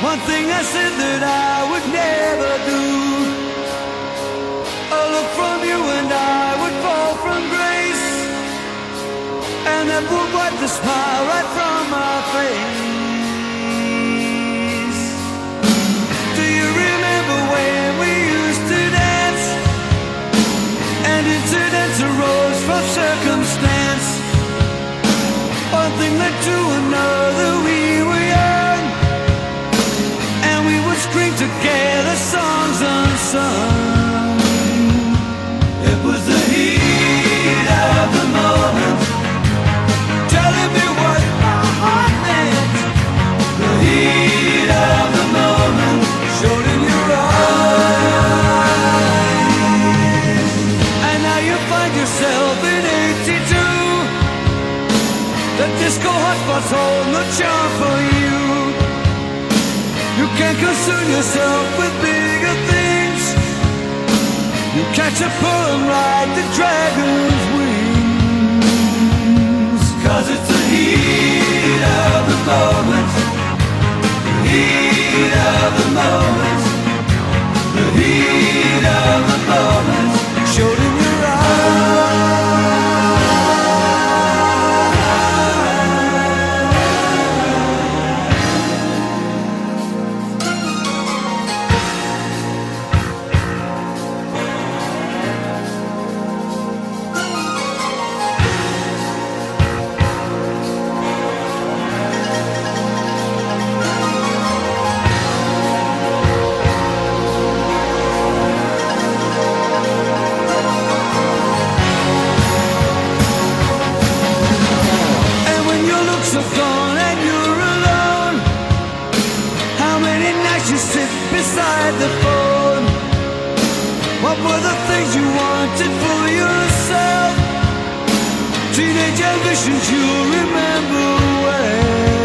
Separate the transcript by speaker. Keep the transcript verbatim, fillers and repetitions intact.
Speaker 1: One thing I said that I would never do. A look from you and I would fall from grace, and that would wipe the smile right from my face. Do you remember when we used to dance, and incidents arose from circumstance? One thing led to another, we were young, and we would scream together songs unsung. It was the heat of the moment, telling me what my heart meant. The heat of the moment showed in your eyes. And now you find yourself in eighty-two. The disco hotspots hold no charm for you. You can't concern yourself with bigger things. You catch a pull and ride the dragon's wings. Cause it's the heat of the moment, the heat of the moment, the heat of the moment showed in your eyes. Are gone and you're alone. How many nights you sit beside the phone? What were the things you wanted for yourself? Teenage ambitions you remember well.